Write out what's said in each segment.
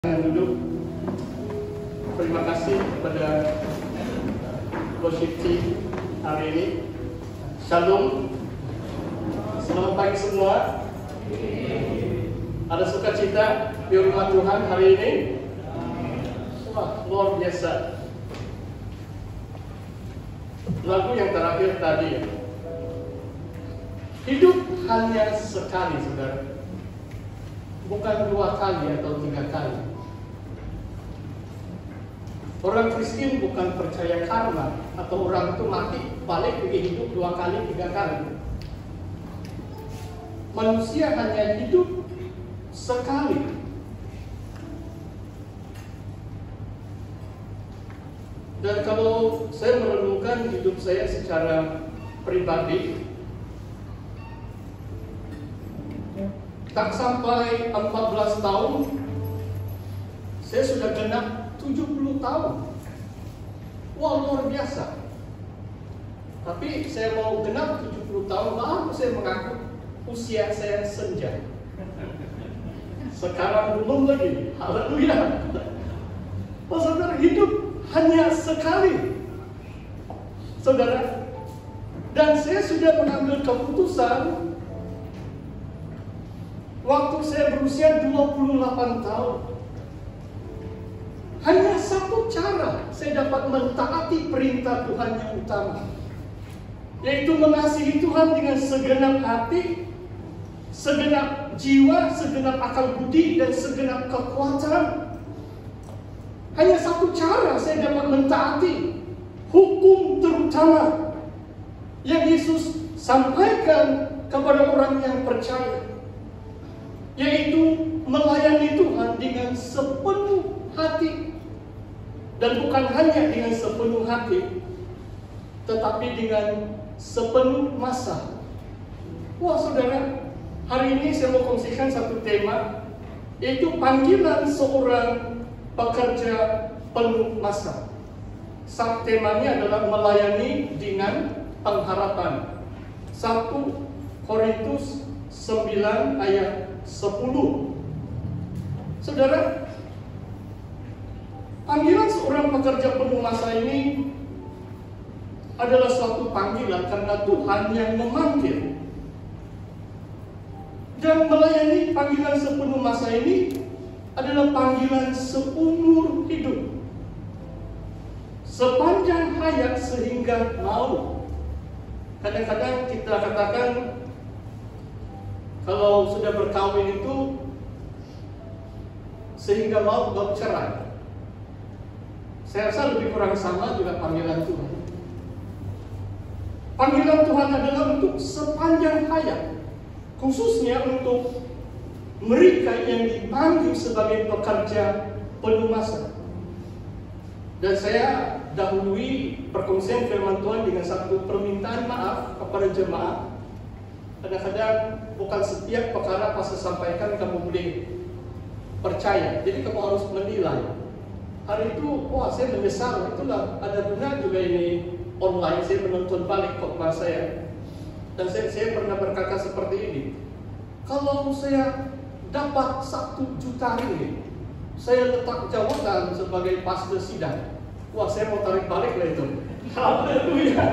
Duduk. Terima kasih kepada worship team hari ini. Shalom. Selamat pagi semua. Ada sukacita di rumah Tuhan hari ini. Wah, luar biasa. Lagu yang terakhir tadi. Hidup hanya sekali, saudara. Bukan 2 kali atau 3 kali. Orang Kristen bukan percaya karma atau orang itu mati balik pergi hidup 2 kali, 3 kali. Manusia hanya hidup sekali. Dan kalau saya merenungkan hidup saya secara pribadi, tak sampai 14 tahun saya sudah genap 70 tahun. Wah, luar biasa. Tapi saya mau genap 70 tahun, baru saya mengaku usia saya senja. Sekarang belum lagi. Haleluya. Oh, saudara, hidup hanya sekali, saudara. Dan saya sudah mengambil keputusan waktu saya berusia 28 tahun. Hanya satu cara saya dapat mentaati perintah Tuhan yang utama, yaitu mengasihi Tuhan dengan segenap hati, segenap jiwa, segenap akal budi, dan segenap kekuatan. Hanya satu cara saya dapat mentaati hukum terutama yang Yesus sampaikan kepada orang yang percaya, yaitu melayani Tuhan dengan sepenuh hati. Dan bukan hanya dengan sepenuh hati, tetapi dengan sepenuh masa. Wah, saudara, hari ini saya mau kongsikan satu tema, yaitu panggilan seorang pekerja penuh masa. Temanya adalah melayani dengan pengharapan. 1 Korintus 9 ayat 10. Saudara, panggilan seorang pekerja penuh masa ini adalah suatu panggilan karena Tuhan yang memanggil. Dan melayani panggilan sepenuh masa ini adalah panggilan seumur hidup, sepanjang hayat sehingga maut. Kadang-kadang kita katakan kalau sudah berkawin itu sehingga maut baru cerai. Saya rasa lebih kurang sama juga panggilan Tuhan. Panggilan Tuhan adalah untuk sepanjang hayat, khususnya untuk mereka yang dipanggil sebagai pekerja penuh masa. Dan saya dahului perkongsian firman Tuhan dengan satu permintaan maaf kepada jemaat. Kadang-kadang bukan setiap perkara pas saya sampaikan kamu boleh percaya, jadi kamu harus menilai. Hari itu, wah, saya menyesal, itulah ada benar juga ini online, saya menonton balik khotbah saya. Dan saya pernah berkata seperti ini, kalau saya dapat 1 juta ringgit, saya letak jabatan sebagai pastor sidang. Wah, saya mau tarik balik lah itu. Haleluya.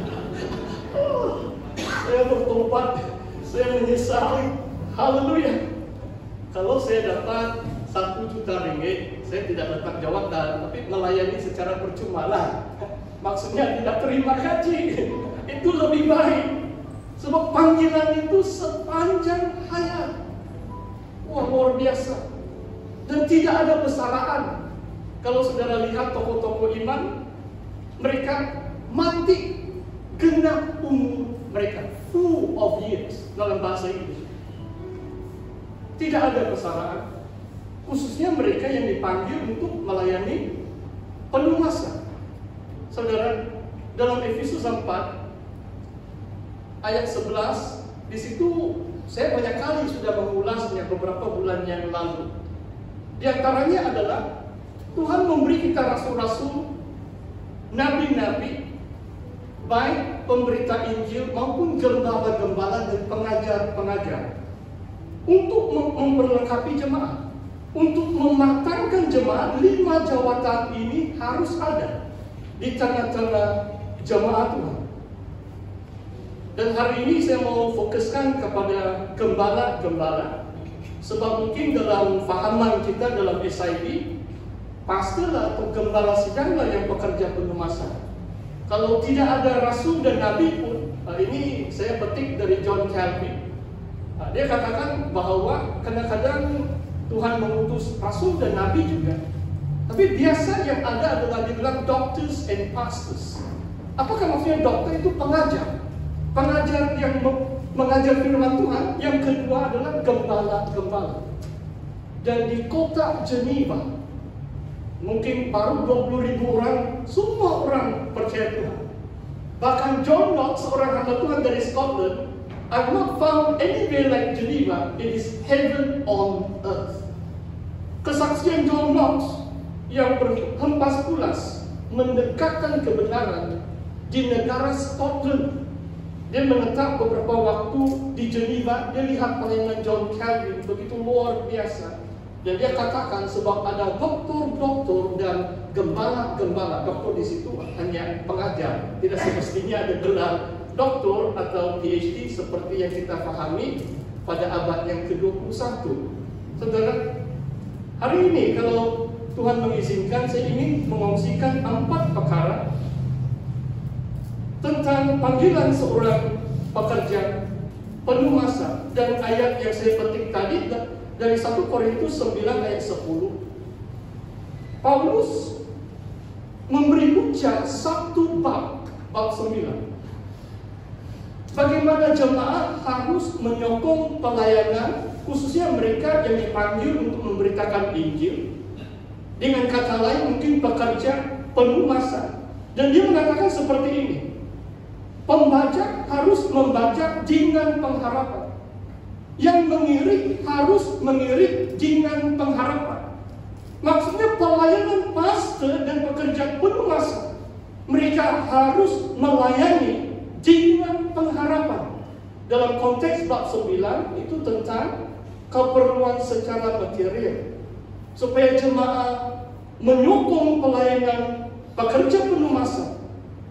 Saya bertobat, saya menyesali. Haleluya. Kalau saya dapat 1 juta ringgit, saya tidak letak jawatan, tapi melayani secara percuma lah. Maksudnya tidak terima gaji. Itu lebih baik. Sebab panggilan itu sepanjang hayat. Wah, luar biasa. Dan tidak ada kesalahan. Kalau saudara lihat tokoh-tokoh iman, mereka mati genap umur mereka, full of years dalam bahasa Inggris. Tidak ada kesalahan. Khususnya mereka yang dipanggil untuk melayani penuh masa. Saudara, dalam Efesus 4 ayat 11, di situ saya banyak kali sudah mengulasnya beberapa bulan yang lalu. Di antaranya adalah Tuhan memberi kita rasul-rasul, nabi-nabi, baik pemberita Injil maupun gembala-gembala dan pengajar-pengajar, untuk memperlengkapi jemaat, untuk mematangkan jemaat, 5 jawatan ini harus ada di tengah-tengah jemaat Tuhan. Dan hari ini saya mau fokuskan kepada gembala-gembala, sebab mungkin dalam fahaman kita dalam SID, pastor atau gembala sidanglah yang bekerja penuh masa. Kalau tidak ada rasul dan nabi pun, ini saya petik dari John Calvin. Dia katakan bahwa kadang-kadang Tuhan mengutus rasul dan nabi juga. Tapi biasa yang ada adalah dibilang doctors and pastors. Apakah maksudnya dokter itu pengajar? Pengajar yang mengajar firman Tuhan. Yang kedua adalah gembala-gembala. Dan di kota Geneva, mungkin baru 20.000 orang, semua orang percaya Tuhan. Bahkan John Knox, seorang hamba Tuhan dari Scotland, I've not found anywhere like Geneva. It is heaven on earth. Kesaksian John Knox yang berhempas pulas mendekatkan kebenaran di negara Scotland. Dia menetap beberapa waktu di Geneva. Dia lihat pelayanan John Calvin begitu luar biasa. Dan dia katakan sebab ada doktor-doktor dan gembala-gembala. Doktor di situ hanya pengajar. Tidak semestinya ada gelar doktor atau PhD seperti yang kita pahami pada abad yang ke-21. Saudara, hari ini kalau Tuhan mengizinkan, saya ingin mengongsikan 4 perkara tentang panggilan seorang pekerja penuh masa. Dan ayat yang saya petik tadi dari 1 Korintus 9 ayat 10, Paulus memberi hujah 1 bab 9. Bagaimana jemaat harus menyokong pelayanan, khususnya mereka yang dipanggil untuk memberitakan Injil. Dengan kata lain, mungkin pekerja penuh masa. Dan dia mengatakan seperti ini: pembaca harus membaca dengan pengharapan. Yang mengirik harus mengirik dengan pengharapan. Maksudnya pelayanan pastor dan pekerja penuh masa, mereka harus melayani dengan pengharapan. Dalam konteks bab 9 itu tentang keperluan secara material, supaya jemaat menyokong pelayanan pekerja penuh masa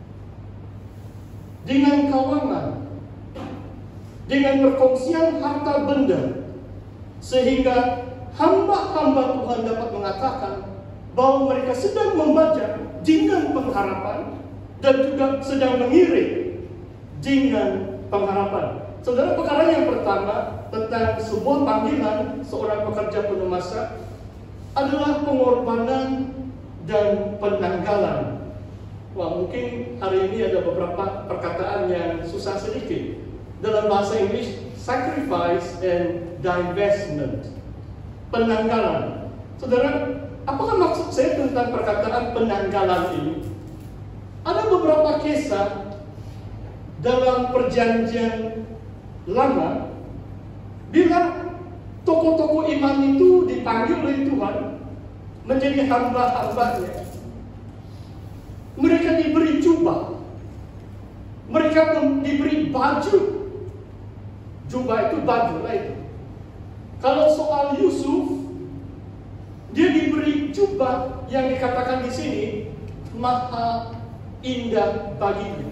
dengan keuangan, dengan perkongsian harta benda, sehingga hamba-hamba Tuhan dapat mengatakan bahwa mereka sedang membaca dengan pengharapan dan juga sedang mengiring dengan pengharapan. Saudara, perkara yang pertama tentang sebuah panggilan seorang pekerja penuh masa adalah pengorbanan dan penanggalan. Wah, mungkin hari ini ada beberapa perkataan yang susah sedikit. Dalam bahasa Inggris, sacrifice and divestment. Penanggalan. Saudara, apakah maksud saya tentang perkataan penanggalan ini? Ada beberapa kisah dalam perjanjian lama, bila tokoh-tokoh iman itu dipanggil oleh Tuhan menjadi hamba-hambanya, mereka diberi jubah, mereka diberi baju. Jubah itu baju lah itu. Kalau soal Yusuf, dia diberi jubah yang dikatakan di sini maha indah baginya.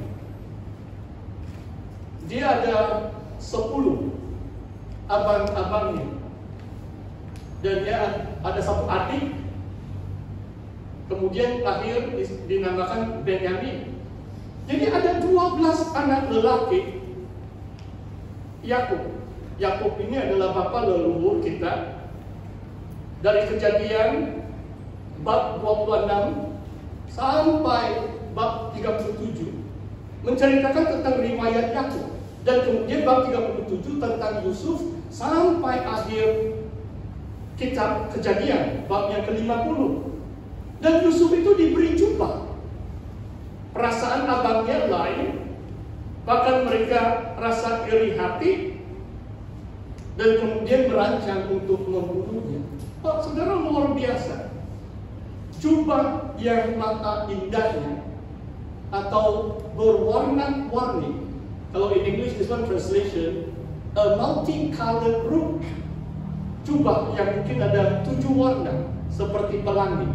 Dia ada 10 abang-abangnya, dan dia ada 1 adik. Kemudian lahir dinamakan Benyamin. Jadi ada 12 anak lelaki Yakub. Yakub ini adalah bapa leluhur kita. Dari Kejadian bab 26 sampai bab 37 menceritakan tentang riwayat Yakub. Dan kemudian bab 37 tentang Yusuf sampai akhir kitab Kejadian bab yang ke-50. Dan Yusuf itu diberi jubah. Perasaan abangnya lain, bahkan mereka rasa iri hati, dan kemudian merancang untuk membunuhnya. Oh, saudara, luar biasa. Jubah yang mata indahnya atau berwarna-warni. Kalau in English, this one translation, a multicolored robe. jubah yang mungkin ada 7 warna seperti pelangi.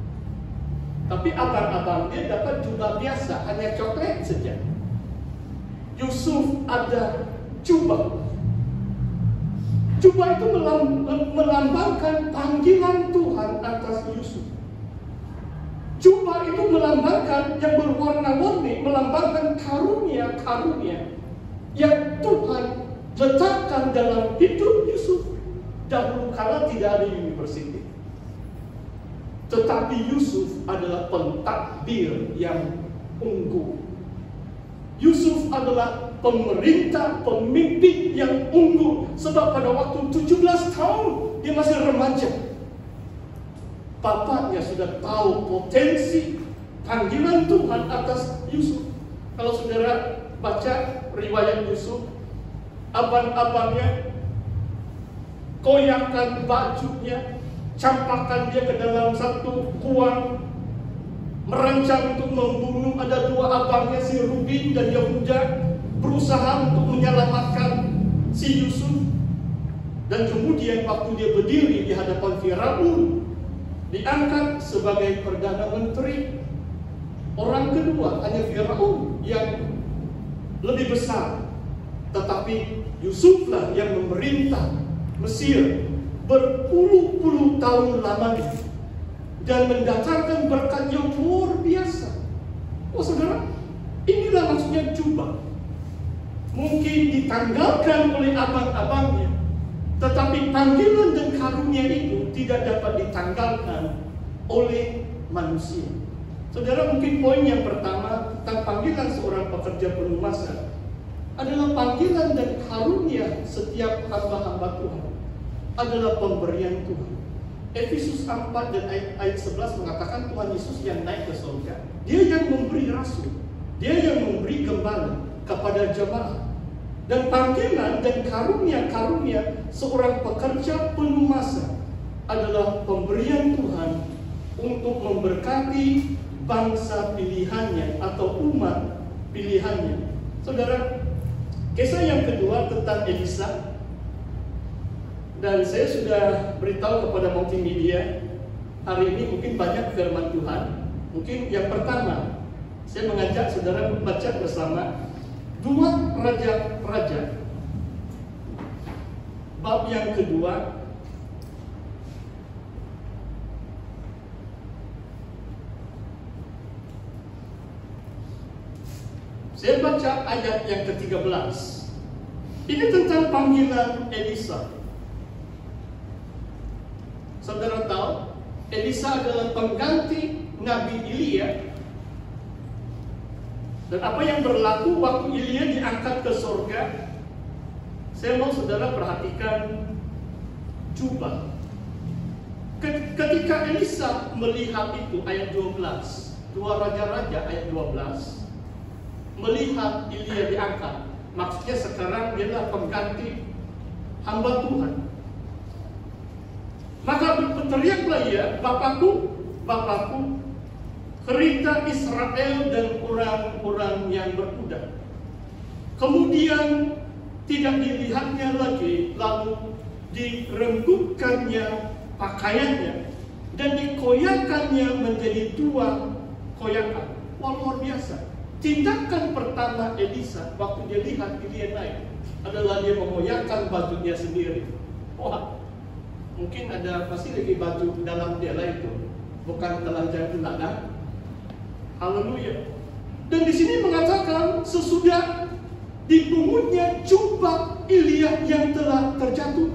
Tapi abang-abangnya dapat jubah biasa, hanya coklat saja. Yusuf ada jubah. Jubah itu melambangkan panggilan Tuhan atas Yusuf. Jubah itu melambangkan yang berwarna-warni, melambangkan karunia-karunia yang Tuhan letakkan dalam hidup Yusuf. Dahulu kala tidak ada universiti, tetapi Yusuf adalah pentadbir yang unggul. Yusuf adalah pemerintah, pemimpin yang unggul. Sebab pada waktu 17 tahun dia masih remaja. Bapaknya sudah tahu potensi panggilan Tuhan atas Yusuf. Kalau saudara baca riwayat Yusuf, abang-abangnya koyakkan bajunya, campakkan dia ke dalam satu kuang, merancang untuk membunuh. Ada 2 abangnya, si Ruben dan Yehuda, berusaha untuk menyelamatkan si Yusuf. Dan kemudian waktu dia berdiri di hadapan Firaun, diangkat sebagai Perdana Menteri. Orang kedua hanya Firaun yang lebih besar, tetapi Yusuflah yang memerintah Mesir berpuluh-puluh tahun lamanya dan mendatangkan berkat yang luar biasa. Oh saudara, inilah maksudnya jubah. Mungkin ditanggalkan oleh abang-abangnya, tetapi panggilan dan karunia itu tidak dapat ditanggalkan oleh manusia. Saudara, mungkin poin yang pertama tentang panggilan seorang pekerja pelumasan adalah panggilan dan karunia setiap hamba-hamba Tuhan adalah pemberian Tuhan. Efesus 4 dan ayat 11 mengatakan Tuhan Yesus yang naik ke surga, Dia yang memberi rasul, Dia yang memberi gembala kepada jemaat. Dan panggilan dan karunia-karunia seorang pekerja pelumasan adalah pemberian Tuhan untuk memberkati bangsa pilihannya atau umat pilihannya. Saudara, kisah yang kedua tentang Elisa. Dan saya sudah beritahu kepada multimedia, hari ini mungkin banyak firman Tuhan. Mungkin yang pertama, saya mengajak saudara membaca bersama 2 Raja-Raja bab yang kedua. Saya baca ayat yang ke-13. Ini tentang panggilan Elisa. Saudara tahu, Elisa adalah pengganti Nabi Elia. Dan apa yang berlaku waktu Elia diangkat ke surga? Saya mau saudara perhatikan jubah. Ketika Elisa melihat itu, ayat 12, 2 Raja-Raja ayat 12, melihat Elia diangkat, maksudnya sekarang dia adalah pengganti hamba Tuhan. Maka berteriaklah ia, Bapakku, Bapakku, kerita Israel dan orang-orang yang berkuda. Kemudian tidak dilihatnya lagi, lalu direnggutkannya pakaiannya dan dikoyakannya menjadi 2 koyakan. Wah, luar biasa. Tindakan pertama Elisa waktu dia lihat Elia naik adalah dia mengoyakkan bajunya sendiri. Wah, mungkin ada pasti lagi baju dalam dia lah itu, bukan telanjang telanjang. Haleluya. Dan di sini mengatakan sesudah dipungutnya jubah Elia yang telah terjatuh.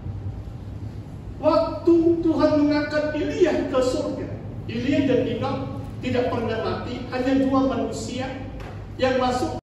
Waktu Tuhan mengangkat Elia ke surga, Elia dan Enoch tidak pernah mati, hanya 2 manusia yang masuk